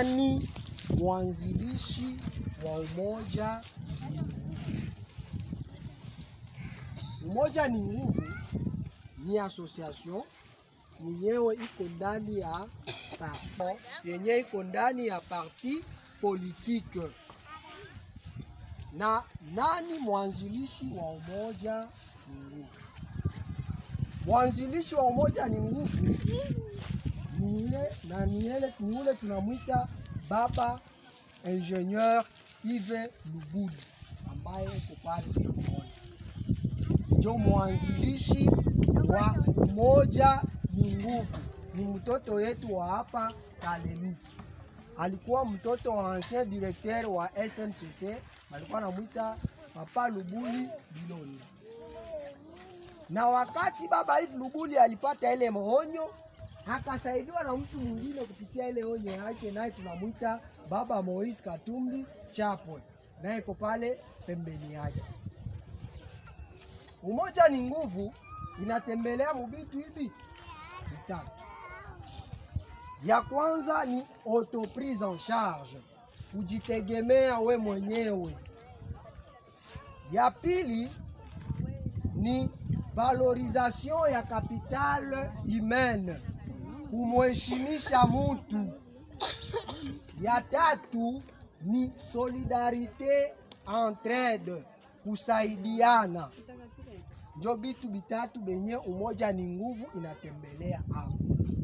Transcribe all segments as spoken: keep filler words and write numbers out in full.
nani mwanzilishi wa umoja ni nguvu? Umoja ni nguvu ni association yenyewe iko ndani ya parti, yenyewe iko ndani ya parti politique. Na nani mwanzilishi wa umoja ni nguvu? Mwanzilishi wa umoja ni nguvu ni na ni ile ni ule tunamwita baba ingenieur Yves Lubuli ambaye uko pale tunamuona. Ndio mwanzilishi wa umoja ni nguvu. Ni mtoto wetu wa hapa Kalemi. Alikuwa mtoto wa ancien directeur wa S N C C, alikuwa anamuita Papa Lubuli Biloni. Na wakati baba Yves Lubuli alipata ile maonyo, akasaidiwa na mtu mwingine kupitia ile onyo yake, naye tunamuita baba Moise Katumbi Chapwe, naye iko pale pembeni yake. Umoja ni nguvu inatembelea mubitu hivi vitatu. Ya kwanza ni autoprise en charge, kujitegemea we mwenyewe. Ya pili ni valorisation ya capital humaine, kumheshimisha mtu. Ya tatu ni solidarite, entraide, kusaidiana. Ndio bitu bitatu benye umoja ni nguvu inatembelea hapo.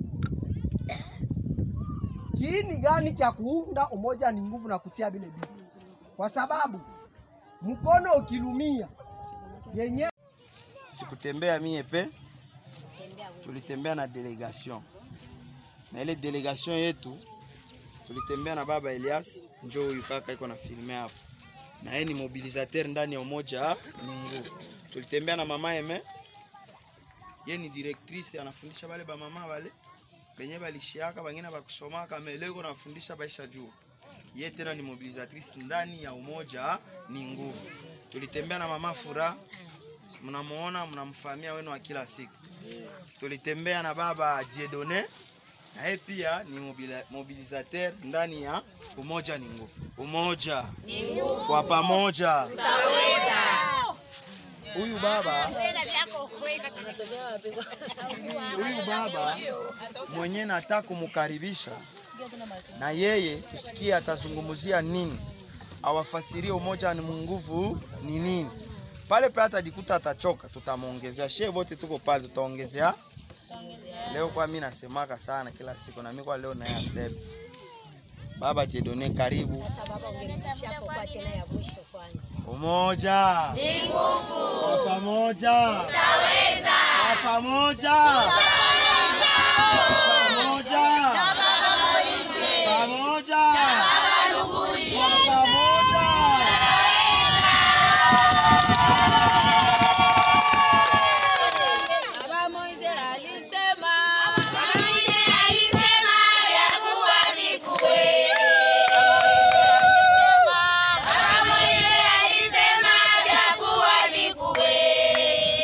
Kiini gani cha kuunda umoja ni nguvu na kutia bile bitu? Kwa sababu mkono ukilumia yenye sikutembea mie pe, tulitembea na delegation. Na ile delegation yetu tulitembea na baba Elias, njoo huyu kaka iko na filme hapo. Na yeye ni mobilisateur ndani ya umoja ni nguvu. Tulitembea na mama Eme, yeye ni directrice, anafundisha wale ba mama wale benye balishiaka bangine bakusoma kama leo anafundisha baisha juu. Yeye tena ni mobilisatrice ndani ya umoja ni nguvu. Tulitembea na mama Fura, mnamuona mnamfahamia wenu wa kila siku. Tulitembea na baba Dieudonné, na yeye pia ni mobilisateur ndani ya umoja ni nguvu. Umoja ni nguvu, kwa pamoja tutaweza. Huyu baba huyu baba mwenye nataka kumkaribisha na yeye tusikie atazungumzia nini, awafasirie umoja ni nguvu ni nini. Pale pale atajikuta atachoka, tutamuongezea. Shehe wote tuko pale tutaongezea. Leo kwa mimi nasemaka sana kila siku, na mimi kwa leo na yasema baba Dieudonné, karibu. Sasa baba ungenishia hapo kwa tena ya mwisho kwanza. Umoja ni nguvu, kwa pamoja tutaweza, kwa pamoja tutaweza, pamoja baba Moise, pamoja baba Lubuli, kwa pamoja baba Moise alisema, baba Moise alisema ya kuwa ni kweli. Baba Moise alisema ya kuwa ni kweli.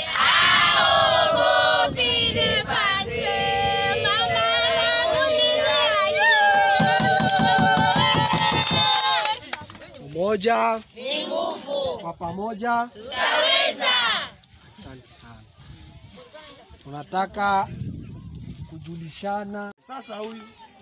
Aogopi depase mama na dunia yo. umoja Ni nguvu, kwa pamoja tutaweza. Asante sana. Tunataka kujulishana sasa huyu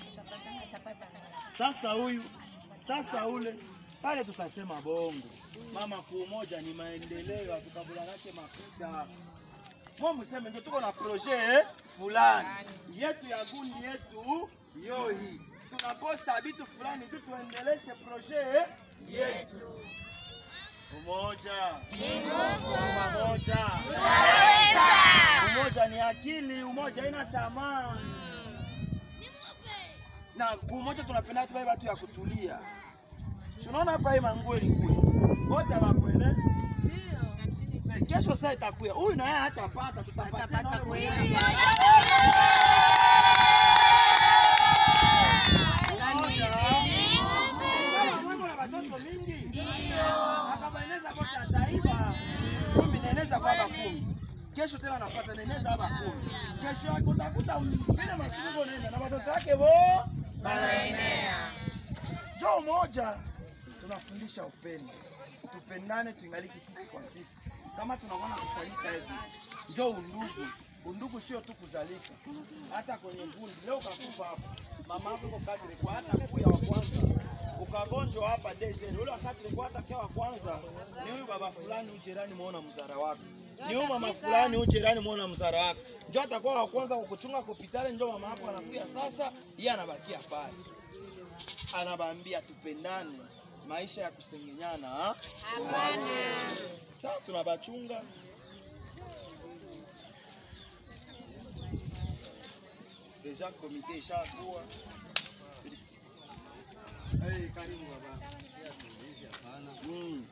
sasa huyu sasa ule pale, tutasema bongo mama kuumoja ni maendeleo, tukabula yake makuta momu sema ndio tuko na projet fulani yetu ya gundi yetu yoi, tunakosa vitu fulani tu tuendeleshe projet yetu. Umoja ni nguvu, pamoja Tutaweza. umoja ni akili, umoja haina tamaa. Na kumoja tunapenda tu watu ya kutulia. Tunaona hapa hii manguo ilikuwa. Wote wakwele. Ndio. Kesho sasa itakuwa. Huyu na yeye hatapata, tutapata kweli. Kesho tena anapata neneza hapa kumi. Kesho utakuta vile masiku nenda na watoto wake bo banaenea. Njoo moja tunafundisha upendo. Tupendane, tuingaliki sisi kwa sisi. Kama tunaona kusalika hivi, njoo undugu. Undugu sio tu kuzalika. Hata kwenye gundi leo kakufa hapa. Mama yako uko kadri kwa hata kuya wa kwanza. Ukagonjwa hapa desert. Ule wakati kwa hata kwa wa kwanza ni huyu baba fulani ujirani muona mzara wako. Ni huyu mama fulani ujirani muona mzara wako. Njoo atakuwa wa kwanza kukuchunga hospitali, njoo mama yako anakuya sasa, yeye anabakia pale. Anabaambia tupendane. Maisha ya kusengenyana ha? Hapana. Sasa tunabachunga. Deja komite ishakuwa. Hey, karibu baba. Mm.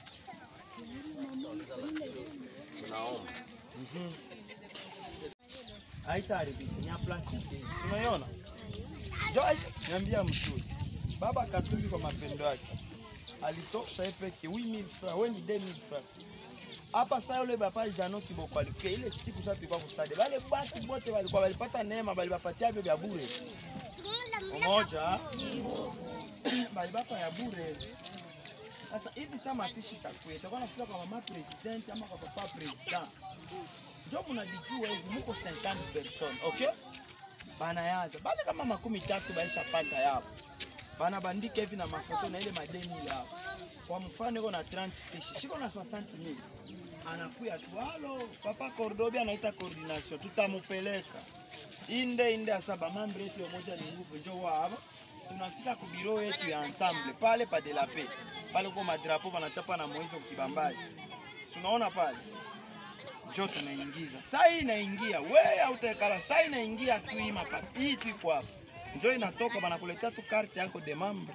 Tunaomba. Mhm. Haitaribiki, ni plastiki. Unaona? Joyce, niambia mzuri. Baba Katumbi kwa mapendo yake alitosha epeke huit mille francs, wewe ni deux mille francs. Hapa sasa yule baba Jano Kiboko alikuwa ile siku sasa tulikuwa kustadi. Wale basi wote walikuwa walipata neema, walipatia hivyo vya bure. Umoja bali baba ya bure. Sasa hivi sasa mafishi takwe. Itakuwa nafika kwa mama president ama kwa papa president. Ndio mnajijua hivi mko cinquante personnes, okay? Bana yaza. Bale kama makumi tatu baisha pata yao. Bana bandika hivi na mafoto na ile madeni yao. Kwa mfano iko na trente fish, shiko na soixante mille. Anakuya tu, halo, papa Cordobi anaita coordination, tutamupeleka. Inde inde asaba mambre yetu moja ni nguvu njoo hapa. Tunafika ku biro yetu ya ensemble pale pa de la paix. Pale kwa madrapo wanachapa na Moizo kibambazi. Tunaona pale. Njoo tunaingiza. Sasa hii inaingia, wewe hautakala. Sasa inaingia tu hii mapa. Hii tu iko hapa. Njoo inatoka banakuletea tu carte yako de membre.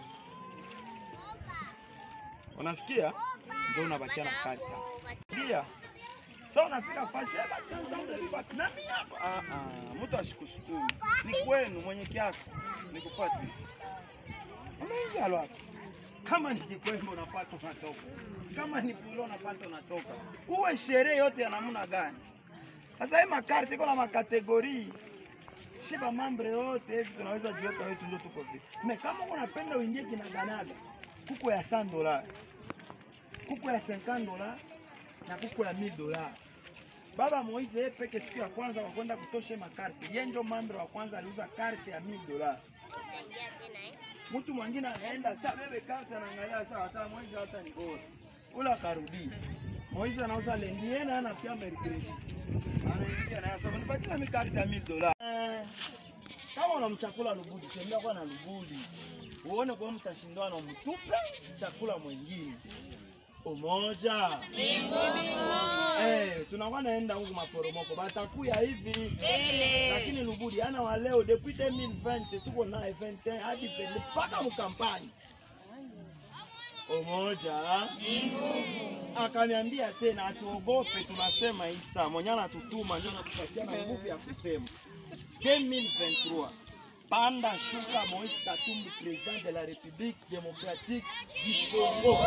Unasikia? Njoo unabakia na carte. Ndio. Sasa unafika fashe baki ensemble baki na mimi hapa. Ah ah, mtu ashikusukumi. Ni kwenu mwenye kiako. Nikufuate. Unaingia lwapi? Kama ni kikwembo unapata unatoka. Kama ni pulo unapata unatoka. Kuwe sherehe yote ya namna gani? Sasa hii makarte iko na makategori. Shiba mambre yote hivi tunaweza jiweka wetu ndio tuko vipi. Na kama unapenda uingie kinaganaga, kuku ya cent dollars. Kuku ya cinquante dollars na kuku ya mille dollars. Baba Moize yeye peke siku ya kwanza wa kwenda kutosha makarte. Yeye ndio mambre wa kwanza aliuza karte ya mille dollars. Mtu mwingine anaenda sasa bebe karte anaangalia sasa hata Moize hata ni bora. Ula karudi. Moize anauza lengie na anafikia mercredi. Anaingia na sasa nipatie na mikarte ya mille dollars. Kama unamchakula Lubudi, tembea kwa na Lubudi. Uone kwa mtashindwa na mtupe chakula mwingine. Umoja. Eh, tunakuwa naenda huko maporomoko. Batakuya hivi. Ele. Lakini Lubudi ana wa leo depuis deux mille vingt tuko na vingt et un hadi vingt mpaka mkampani. Umoja. Akaniambia tena atuogope tunasema Isa. Mwenye tutuma ndio anatupatia na nguvu ya kusema. deux mille vingt-trois. Panda shuka Moïse Katumbi, président de la République démocratique du Congo.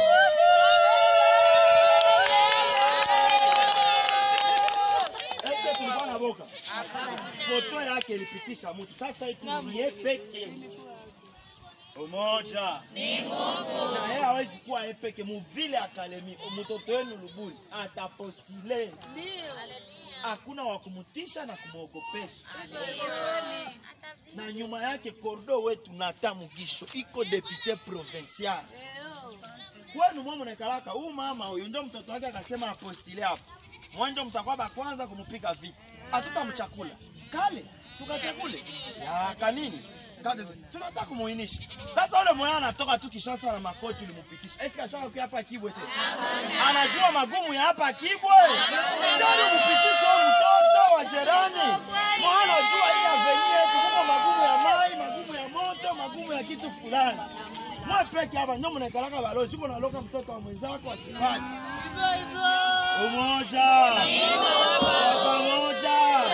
Est-ce que tu vois la boka? Foto yake ilipitisha mtu. Sasa itulie peke. Umoja. Ni nguvu. Na yeye hawezi kuwa epeke muvile akalemi. Mtoto wenu Lubudi atapostile. Ndio. Hakuna wa kumutisha na kumuogopesha. Na nyuma yake Kordo wetu na Tamugisho iko depute provincial. Kwenu mama nakalaka huyu mama huyu ndio mtoto wake akasema apostile hapo. Mwanzo mtakuwa ba kwanza kumpiga vita. Hatutamchakula. Kale tukachakule. Ya kanini? Kade tunataka kumuinisha. Sasa yule moyo anatoka tu Kishasa na makoti ulimupitisha. Esi kashaka kwa hapa Kibwe tena. Anajua magumu ya hapa Kibwe. Sasa mupitisha mtoto wa jirani. Maana jua hii avenue tuko magumu ya mai, magumu ya moto, magumu ya kitu fulani. Mwa peke hapa ndio mnakalaka balozi uko naloka mtoto wa mwenzako asipate. Umoja. Pamoja.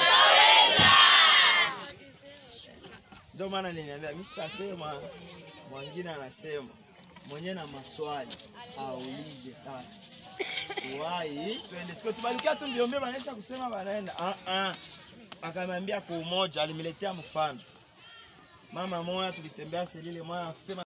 Ndio maana niliambia mimi sitasema, mwingine anasema mwenye na maswali aulize sasa. Wai twende sio tubalikia tu ndio mbeba anaisha kusema banaenda. Ah ah. Akamwambia kwa umoja alimiletea mfano. Mama moja tulitembea selile moja akisema